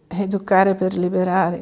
Educare per liberare.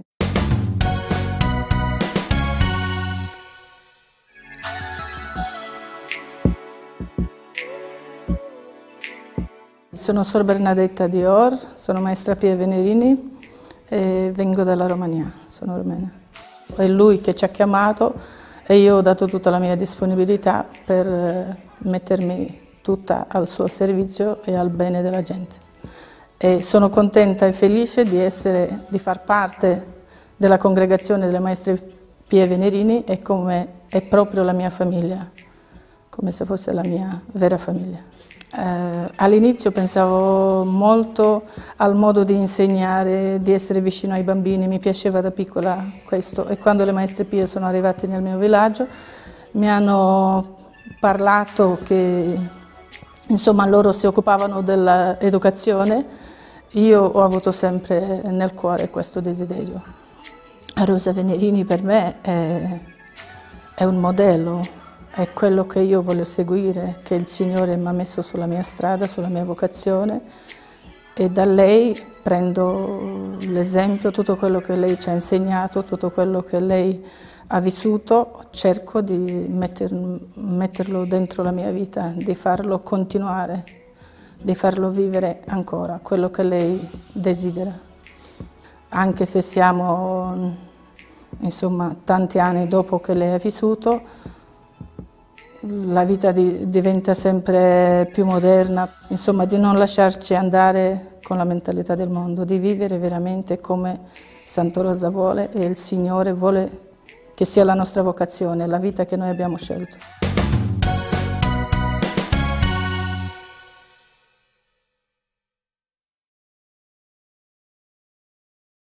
Sono Sor Bernadetta Dior, sono maestra Pia Venerini e vengo dalla Romania, sono romena. È lui che ci ha chiamato e io ho dato tutta la mia disponibilità per mettermi tutta al suo servizio e al bene della gente. E sono contenta e felice di far parte della congregazione delle maestre Pie Venerini e come è proprio la mia famiglia, come se fosse la mia vera famiglia. All'inizio pensavo molto al modo di insegnare, di essere vicino ai bambini, mi piaceva da piccola questo e quando le maestre Pie sono arrivate nel mio villaggio mi hanno parlato che insomma loro si occupavano dell'educazione, io ho avuto sempre nel cuore questo desiderio. Rosa Venerini per me è un modello. È quello che io voglio seguire, che il Signore mi ha messo sulla mia strada, sulla mia vocazione e da lei prendo l'esempio, tutto quello che lei ci ha insegnato, tutto quello che lei ha vissuto, cerco di metterlo dentro la mia vita, di farlo continuare, di farlo vivere ancora, quello che lei desidera. Anche se siamo, insomma, tanti anni dopo che lei ha vissuto, la vita diventa sempre più moderna, insomma di non lasciarci andare con la mentalità del mondo, di vivere veramente come Santa Rosa vuole e il Signore vuole che sia la nostra vocazione, la vita che noi abbiamo scelto.